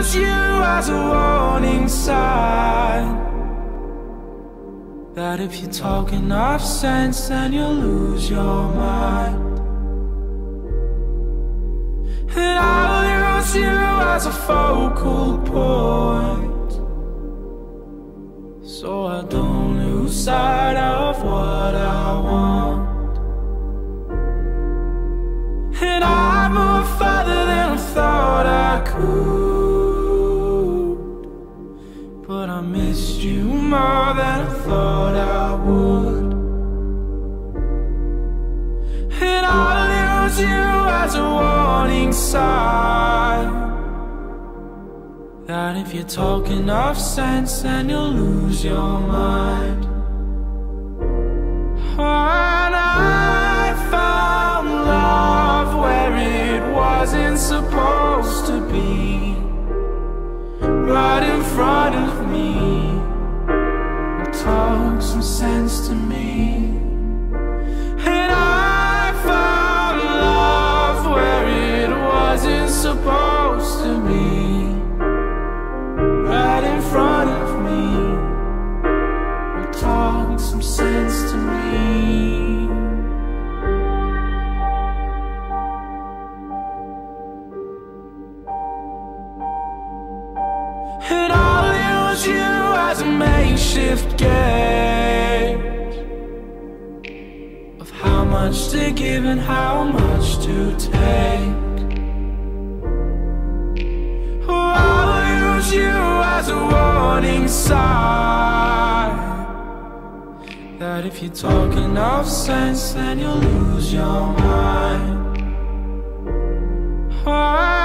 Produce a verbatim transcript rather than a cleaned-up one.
use you as a warning sign, that if you talk enough sense, then you'll lose your mind. And I'll use you as a focal point, so I don't lose sight of what I want. And I moved further than I thought I could, but I missed you more than I thought I would. And I'll use you as a warning sign, that if you talk enough sense, then you'll lose your mind. And I found love where it wasn't supposed to be, right in front of me. Talk some sense to me. And I found love where it wasn't supposed to be, right in front of me. Talk some sense to me. And I'll use you as a makeshift gauge of how much to give and how much to take. Oh, I'll use you as a warning sign, that if you talk enough sense, then you'll lose your mind. Oh,